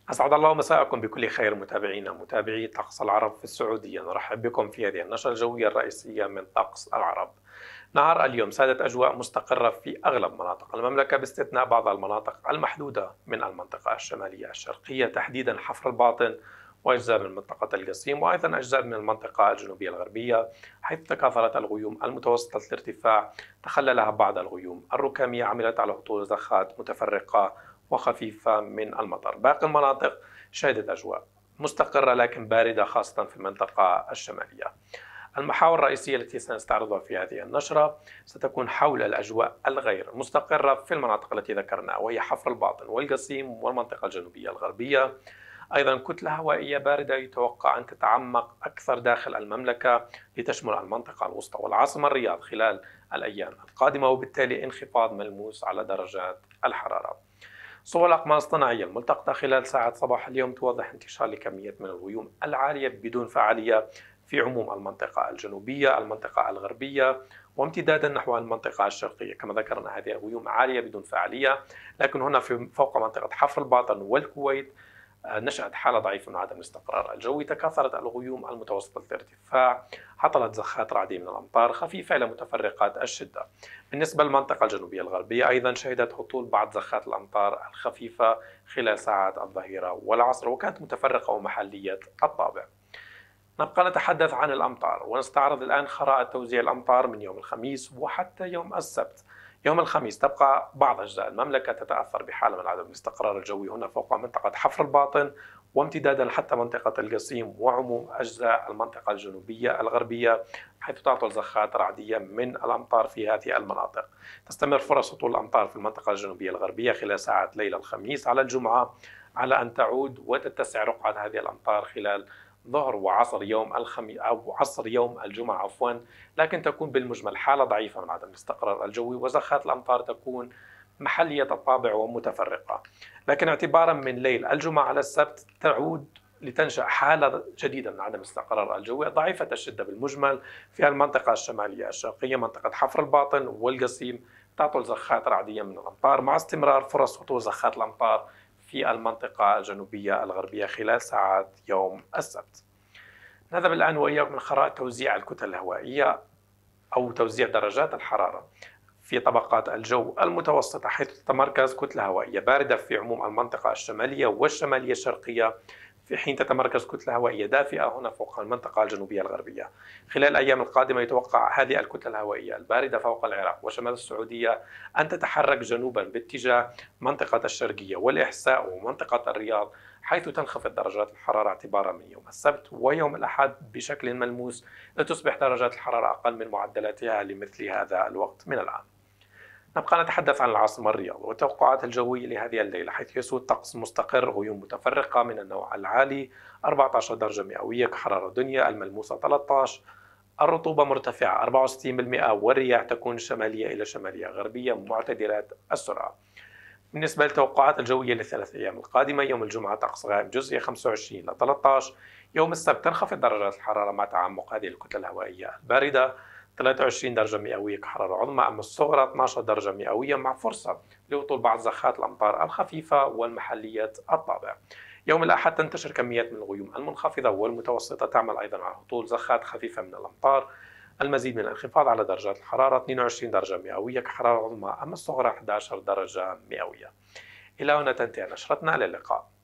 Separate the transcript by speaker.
Speaker 1: أسعد الله مساءكم بكل خير متابعينا متابعي طقس العرب في السعودية. نرحب بكم في هذه النشرة الجوية الرئيسية من طقس العرب. نهار اليوم سادت أجواء مستقرة في أغلب مناطق المملكة باستثناء بعض المناطق المحدودة من المنطقة الشمالية الشرقية، تحديدا حفر الباطن وأجزاء من منطقة القصيم، وأيضا أجزاء من المنطقة الجنوبية الغربية، حيث تكاثرت الغيوم المتوسطة الارتفاع تخللها بعض الغيوم الركامية عملت على هطول زخات متفرقة وخفيفة من المطر. باقي المناطق شهدت أجواء مستقرة لكن باردة خاصة في المنطقة الشمالية. المحاور الرئيسية التي سنستعرضها في هذه النشرة ستكون حول الأجواء الغير مستقرة في المناطق التي ذكرناها، وهي حفر الباطن والقصيم والمنطقة الجنوبية الغربية. أيضا كتلة هوائية باردة يتوقع أن تتعمق أكثر داخل المملكة لتشمل المنطقة الوسطى والعاصمة الرياض خلال الأيام القادمة، وبالتالي انخفاض ملموس على درجات الحرارة. صور الأقمار الصناعية الملتقطة خلال ساعات صباح اليوم توضح انتشار لكميات من الغيوم العالية بدون فعالية في عموم المنطقة الجنوبية، المنطقة الغربية، وامتدادا نحو المنطقة الشرقية. كما ذكرنا هذه الغيوم عالية بدون فعالية، لكن هنا في فوق منطقة حفر الباطن والكويت نشأت حالة ضعيفة من عدم الاستقرار الجوي. تكاثرت الغيوم المتوسطة الارتفاع، حصلت زخات رعدية من الأمطار خفيفة إلى متفرقات الشدة. بالنسبة للمنطقة الجنوبية الغربية أيضا شهدت هطول بعض زخات الأمطار الخفيفة خلال ساعات الظهيرة والعصر، وكانت متفرقة ومحلية الطابع. نبقى نتحدث عن الأمطار ونستعرض الآن خرائط توزيع الأمطار من يوم الخميس وحتى يوم السبت. يوم الخميس تبقى بعض أجزاء المملكة تتأثر بحالة من عدم الاستقرار الجوي هنا فوق منطقة حفر الباطن، وامتدادا حتى منطقة القصيم وعموم أجزاء المنطقة الجنوبية الغربية، حيث تعطل زخات رعدية من الأمطار في هذه المناطق. تستمر فرص هطول الأمطار في المنطقة الجنوبية الغربية خلال ساعات ليلة الخميس على الجمعة، على أن تعود وتتسع رقعة هذه الأمطار خلال ظهر وعصر يوم الخميس أو عصر يوم الجمعة عفوا، لكن تكون بالمجمل حالة ضعيفة من عدم الاستقرار الجوي، وزخات الأمطار تكون محلية الطابع ومتفرقة. لكن اعتبارا من ليل الجمعة على السبت تعود لتنشأ حالة جديدة من عدم الاستقرار الجوي ضعيفة الشدة بالمجمل في المنطقة الشمالية الشرقية، منطقة حفر الباطن والقصيم تعطل زخات رعدية من الأمطار، مع استمرار فرص هطول زخات الأمطار في المنطقة الجنوبية الغربية خلال ساعات يوم السبت. نذهب الآن وإياكم من خرائط توزيع الكتل الهوائية أو توزيع درجات الحرارة في طبقات الجو المتوسطة، حيث تتمركز كتلة هوائية باردة في عموم المنطقة الشمالية والشمالية الشرقية، في حين تتمركز كتلة هوائية دافئة هنا فوق المنطقة الجنوبية الغربية. خلال الأيام القادمة يتوقع هذه الكتلة الهوائية الباردة فوق العراق وشمال السعودية أن تتحرك جنوبا باتجاه منطقة الشرقية والإحساء ومنطقة الرياض، حيث تنخفض درجات الحرارة اعتبارا من يوم السبت ويوم الأحد بشكل ملموس، لتصبح درجات الحرارة أقل من معدلاتها لمثل هذا الوقت من العام. نبقى نتحدث عن العاصمة الرياض والتوقعات الجوية لهذه الليلة، حيث يسود طقس مستقر، غيوم متفرقة من النوع العالي 14 درجة مئوية كحرارة دنيا، الملموسة 13، الرطوبة مرتفعة 64%، والرياح تكون شمالية إلى شمالية غربية معتدلة السرعة. بالنسبة للتوقعات الجوية للثلاث أيام القادمة، يوم الجمعة طقس غائم جزئي 25 إلى 13، يوم السبت تنخفض درجات الحرارة مع تعمق هذه الكتل الهوائية الباردة 23 درجة مئوية كحرارة عظمى، أما الصغرى 12 درجة مئوية مع فرصة لهطول بعض زخات الأمطار الخفيفة والمحلية الطابع. يوم الأحد تنتشر كميات من الغيوم المنخفضة والمتوسطة تعمل أيضا على هطول زخات خفيفة من الأمطار، المزيد من الانخفاض على درجات الحرارة 22 درجة مئوية كحرارة عظمى، أما الصغرى 11 درجة مئوية. إلى هنا تنتهي نشرتنا، إلى اللقاء.